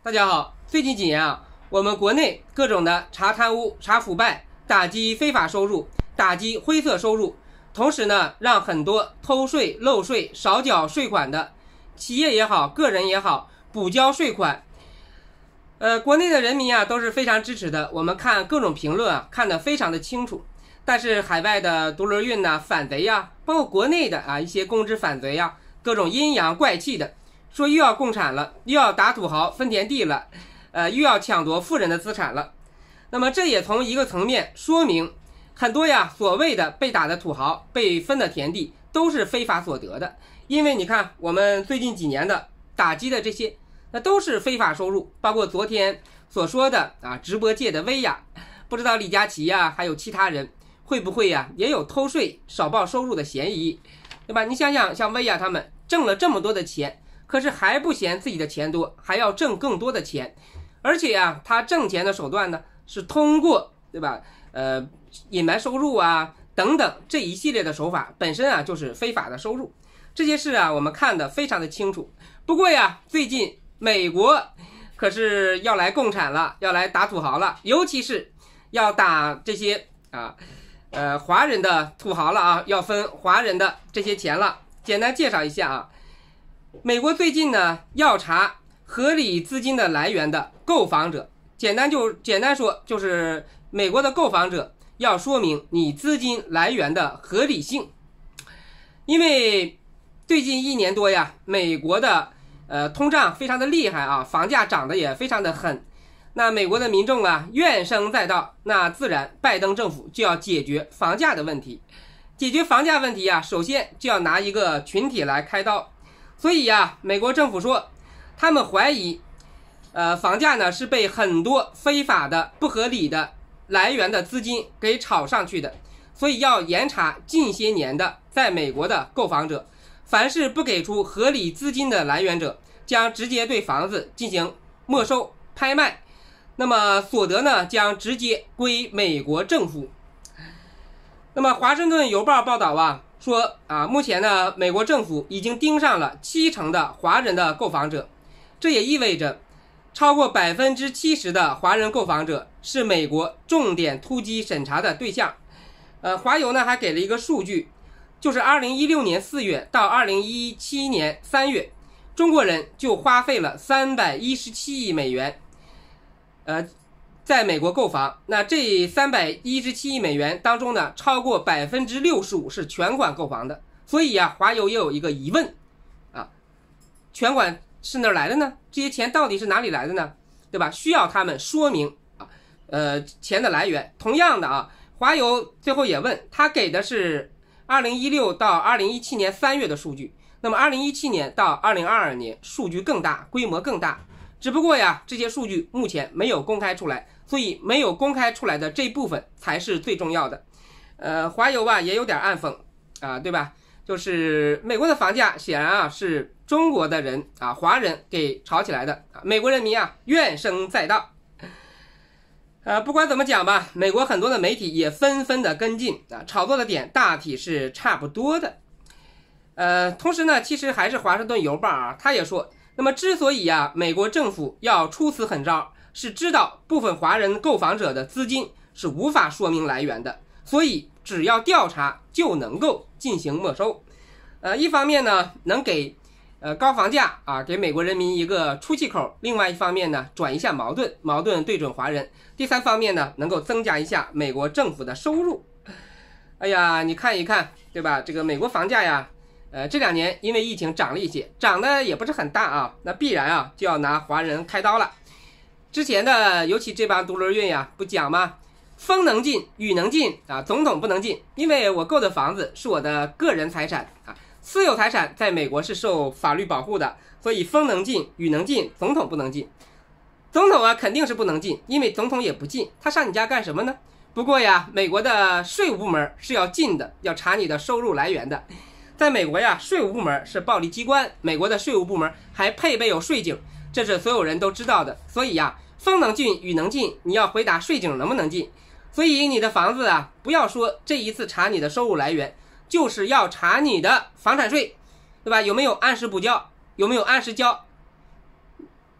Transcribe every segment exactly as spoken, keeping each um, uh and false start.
大家好，最近几年啊，我们国内各种的查贪污、查腐败、打击非法收入、打击灰色收入，同时呢，让很多偷税、漏税、少缴税款的企业也好，个人也好，补交税款。呃，国内的人民啊都是非常支持的，我们看各种评论啊，看得非常的清楚。但是海外的独轮运呐、反贼呀、啊，包括国内的啊一些公知反贼呀、啊，各种阴阳怪气的。说又要共产了，又要打土豪分田地了，呃，又要抢夺富人的资产了。那么这也从一个层面说明，很多呀所谓的被打的土豪、被分的田地都是非法所得的。因为你看，我们最近几年的打击的这些，那都是非法收入，包括昨天所说的啊直播界的薇娅，不知道李佳琦呀，还有其他人会不会呀也有偷税少报收入的嫌疑，对吧？你想想，像薇娅他们挣了这么多的钱。可是还不嫌自己的钱多，还要挣更多的钱，而且呀、啊，他挣钱的手段呢是通过对吧？呃，隐瞒收入啊等等这一系列的手法，本身啊就是非法的收入。这些事啊，我们看得非常的清楚。不过呀，最近美国可是要来共产了，要来打土豪了，尤其是要打这些啊呃华人的土豪了啊，要分华人的这些钱了。简单介绍一下啊。美国最近呢要查合理资金的来源的购房者，简单就简单说就是美国的购房者要说明你资金来源的合理性。因为最近一年多呀，美国的呃通胀非常的厉害啊，房价涨得也非常的狠。那美国的民众啊怨声载道，那自然拜登政府就要解决房价的问题。解决房价问题啊，首先就要拿一个群体来开刀。所以呀，美国政府说，他们怀疑，呃，房价呢是被很多非法的、不合理的来源的资金给炒上去的，所以要严查近些年的在美国的购房者，凡是不给出合理资金的来源者，将直接对房子进行没收、拍卖，那么所得呢将直接归美国政府。那么，华盛顿邮报报道啊。说啊，目前呢，美国政府已经盯上了七成的华人的购房者，这也意味着超过百分之七十的华人购房者是美国重点突击审查的对象。呃，华邮呢还给了一个数据，就是二零一六年四月到二零一七年三月，中国人就花费了三百一十七亿美元，呃。在美国购房，那这三百一十七亿美元当中呢，超过百分之六十五是全款购房的。所以啊，华邮也有一个疑问啊，全款是哪儿来的呢？这些钱到底是哪里来的呢？对吧？需要他们说明啊，呃，钱的来源。同样的啊，华邮最后也问，他给的是二零一六到二零一七年三月的数据，那么二零一七年到二零二二年数据更大，规模更大。只不过呀，这些数据目前没有公开出来，所以没有公开出来的这部分才是最重要的。呃，华邮吧也有点暗讽啊，对吧？就是美国的房价显然啊是中国的人啊华人给炒起来的，美国人民啊怨声载道。呃，不管怎么讲吧，美国很多的媒体也纷纷的跟进啊，炒作的点大体是差不多的。呃，同时呢，其实还是华盛顿邮报啊，他也说。那么之所以啊，美国政府要出此狠招，是知道部分华人购房者的资金是无法说明来源的，所以只要调查就能够进行没收。呃，一方面呢，能给呃高房价啊，给美国人民一个出气口；另外一方面呢，转移一下矛盾，矛盾对准华人；第三方面呢，能够增加一下美国政府的收入。哎呀，你看一看，对吧？这个美国房价呀。呃，这两年因为疫情涨了一些，涨的也不是很大啊，那必然啊就要拿华人开刀了。之前的尤其这帮独轮运呀，不讲吗？风能进，雨能进啊，总统不能进，因为我购的房子是我的个人财产啊，私有财产在美国是受法律保护的，所以风能进，雨能进，总统不能进。总统啊肯定是不能进，因为总统也不进，他上你家干什么呢？不过呀，美国的税务部门是要进的，要查你的收入来源的。在美国呀，税务部门是暴力机关，美国的税务部门还配备有税警，这是所有人都知道的。所以呀，风能进，雨能进，你要回答税警能不能进。所以你的房子啊，不要说这一次查你的收入来源，就是要查你的房产税，对吧？有没有按时补交，有没有按时交，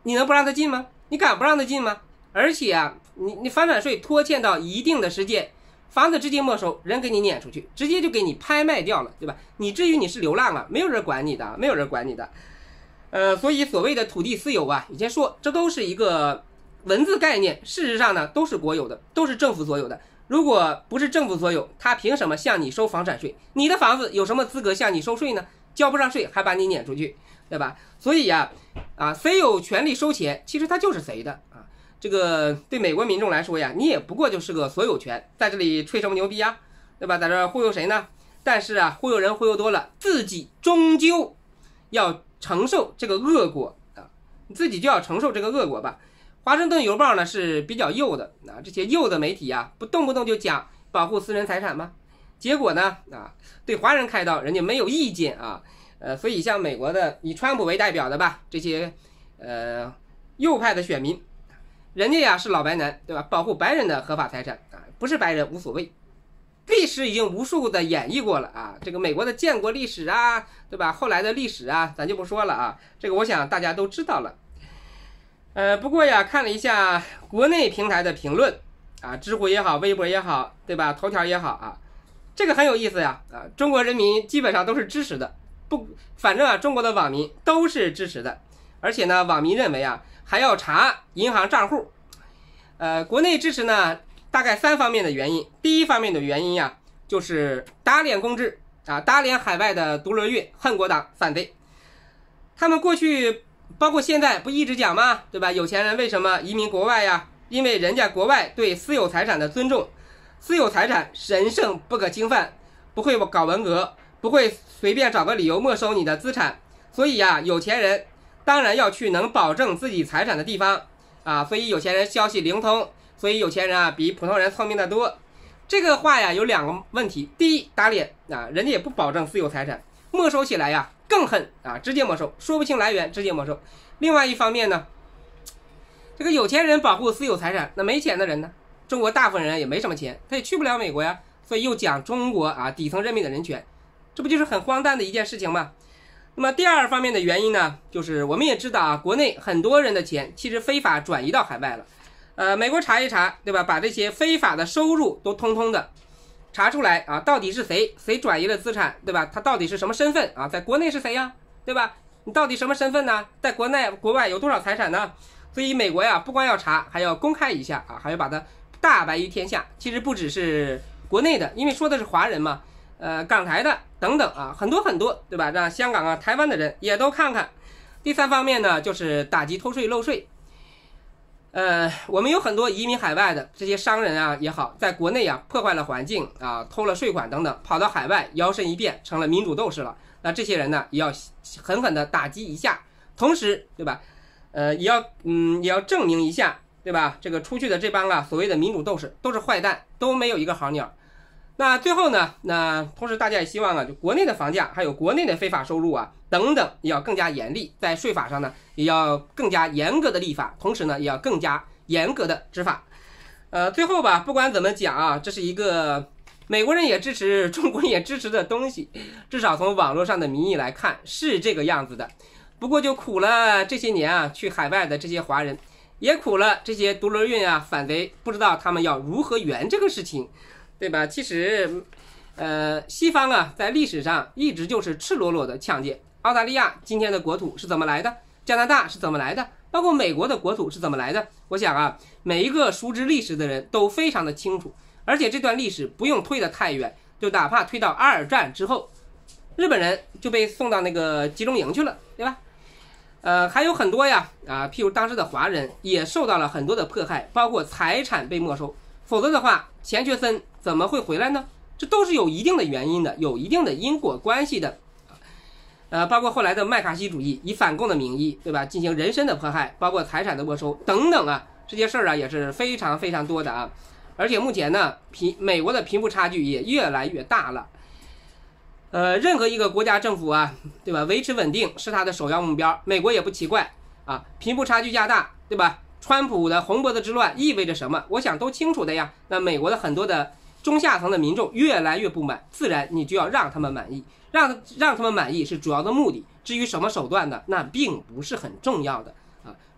你能不让他进吗？你敢不让他进吗？而且啊，你你房产税拖欠到一定的时间，房子直接没收，人给你撵出去，直接就给你拍卖掉了，对吧？你至于你是流浪啊，没有人管你的，没有人管你的。呃，所以所谓的土地私有啊，以前说这都是一个文字概念，事实上呢都是国有的，都是政府所有的。如果不是政府所有，他凭什么向你收房产税？你的房子有什么资格向你收税呢？交不上税还把你撵出去，对吧？所以呀、啊，啊，谁有权利收钱，其实他就是谁的啊。这个对美国民众来说呀，你也不过就是个所有权，在这里吹什么牛逼啊，对吧？在这忽悠谁呢？但是啊，忽悠人忽悠多了，自己终究要承受这个恶果啊，你自己就要承受这个恶果吧。华盛顿邮报呢是比较右的啊，这些右的媒体啊，不动不动就讲保护私人财产吗？结果呢啊，对华人开刀，人家没有意见啊，呃，所以像美国的以川普为代表的吧，这些呃右派的选民，人家呀是老白男，对吧？保护白人的合法财产啊，不是白人无所谓。历史已经无数的演绎过了啊，这个美国的建国历史啊，对吧？后来的历史啊，咱就不说了啊，这个我想大家都知道了。呃，不过呀，看了一下国内平台的评论啊，知乎也好，微博也好，对吧？头条也好啊，这个很有意思呀啊，中国人民基本上都是支持的，不，反正啊，中国的网民都是支持的，而且呢，网民认为啊，还要查银行账户。呃，国内支持呢，大概三方面的原因。第一方面的原因呀，就是打脸公知啊，打脸海外的独轮运恨国党反贼。他们过去包括现在不一直讲吗？对吧？有钱人为什么移民国外呀？因为人家国外对私有财产的尊重，私有财产神圣不可侵犯，不会搞文革，不会随便找个理由没收你的资产。所以呀，有钱人当然要去能保证自己财产的地方啊，所以有钱人消息灵通，所以有钱人啊比普通人聪明得多。这个话呀有两个问题，第一，打脸啊，人家也不保证私有财产，没收起来呀更狠啊，直接没收，说不清来源直接没收。另外一方面呢，这个有钱人保护私有财产，那没钱的人呢？中国大部分人也没什么钱，他也去不了美国呀，所以又讲中国啊底层人民的人权，这不就是很荒诞的一件事情吗？那么第二方面的原因呢，就是我们也知道啊，国内很多人的钱其实非法转移到海外了，呃，美国查一查，对吧？把这些非法的收入都通通的查出来啊，到底是谁谁转移了资产，对吧？他到底是什么身份啊？在国内是谁呀？对吧？你到底什么身份呢？在国内国外有多少财产呢？所以美国呀，不光要查，还要公开一下啊，还要把它大白于天下。其实不只是国内的，因为说的是华人嘛，呃，港台的等等啊，很多很多，对吧？让香港啊、台湾的人也都看看。第三方面呢，就是打击偷税漏税。呃，我们有很多移民海外的这些商人啊也好，在国内啊破坏了环境啊，偷了税款等等，跑到海外摇身一变成了民主斗士了。那这些人呢，也要狠狠的打击一下，同时，对吧？呃，也要嗯，也要证明一下，对吧？这个出去的这帮啊，所谓的民主斗士都是坏蛋，都没有一个好鸟。那最后呢，那同时大家也希望啊，就国内的房价还有国内的非法收入啊等等，也要更加严厉，在税法上呢，也要更加严格的立法，同时呢，也要更加严格的执法。呃，最后吧，不管怎么讲啊，这是一个美国人也支持，中国人也支持的东西，至少从网络上的民意来看是这个样子的。不过就苦了这些年啊，去海外的这些华人，也苦了这些独轮运啊反贼，不知道他们要如何圆这个事情，对吧？其实，呃，西方啊，在历史上一直就是赤裸裸的抢劫。澳大利亚今天的国土是怎么来的？加拿大是怎么来的？包括美国的国土是怎么来的？我想啊，每一个熟知历史的人都非常的清楚。而且这段历史不用推得太远，就哪怕推到二战之后，日本人就被送到那个集中营去了，对吧？呃，还有很多呀，啊，譬如当时的华人也受到了很多的迫害，包括财产被没收，否则的话，钱学森怎么会回来呢？这都是有一定的原因的，有一定的因果关系的。呃，包括后来的麦卡锡主义，以反共的名义，对吧，进行人身的迫害，包括财产的没收等等啊，这些事儿啊也是非常非常多的啊。而且目前呢，贫美国的贫富差距也越来越大了。呃，任何一个国家政府啊，对吧？维持稳定是它的首要目标。美国也不奇怪啊，贫富差距加大，对吧？川普的红脖子之乱意味着什么？我想都清楚的呀。那美国的很多的中下层的民众越来越不满，自然你就要让他们满意，让让他们满意是主要的目的。至于什么手段呢？那并不是很重要的啊。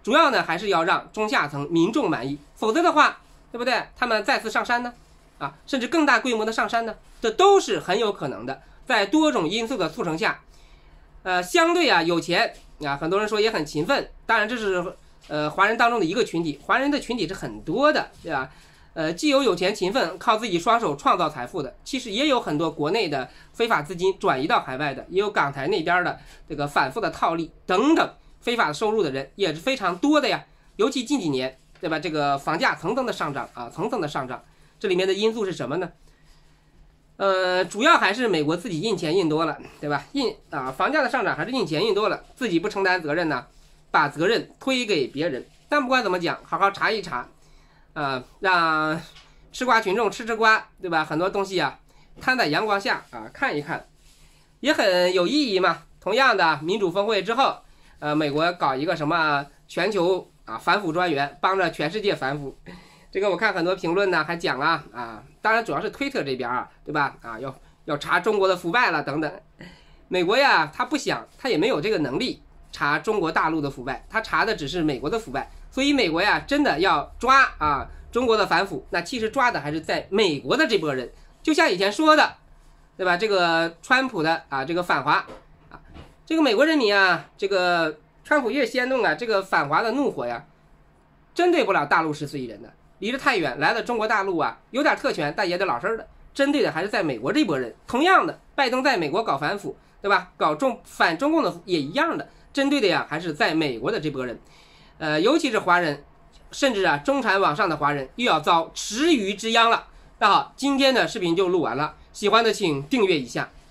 主要呢还是要让中下层民众满意，否则的话，对不对？他们再次上山呢，啊，甚至更大规模的上山呢，这都是很有可能的。在多种因素的促成下，呃，相对啊有钱啊，很多人说也很勤奋，当然这是呃华人当中的一个群体，华人的群体是很多的，对吧？呃，既有有钱勤奋靠自己双手创造财富的，其实也有很多国内的非法资金转移到海外的，也有港台那边的这个反复的套利等等非法收入的人也是非常多的呀。尤其近几年，对吧？这个房价层层的上涨啊，层层的上涨，这里面的因素是什么呢？呃，主要还是美国自己印钱印多了，对吧？印啊，房价的上涨还是印钱印多了，自己不承担责任呢，把责任推给别人。但不管怎么讲，好好查一查。啊，让吃瓜群众吃吃瓜，对吧？很多东西啊，摊在阳光下啊，看一看，也很有意义嘛。同样的，民主峰会之后，呃，美国搞一个什么全球啊反腐专员，帮着全世界反腐。这个我看很多评论呢，还讲了啊，当然主要是推特这边啊，对吧？啊，要要查中国的腐败了等等。美国呀，他不想，他也没有这个能力查中国大陆的腐败，他查的只是美国的腐败。所以美国呀，真的要抓啊中国的反腐，那其实抓的还是在美国的这波人。就像以前说的，对吧？这个川普的啊，这个反华啊，这个美国人民啊，这个川普越煽动啊，这个反华的怒火呀，针对不了大陆十四亿人的，离得太远，来了中国大陆啊，有点特权，但也得老实的，针对的还是在美国这波人。同样的，拜登在美国搞反腐，对吧？搞中反中共的也一样的，针对的呀，还是在美国的这波人。呃，尤其是华人，甚至啊中产往上的华人又要遭池鱼之殃了。那好，今天的视频就录完了，喜欢的请订阅一下。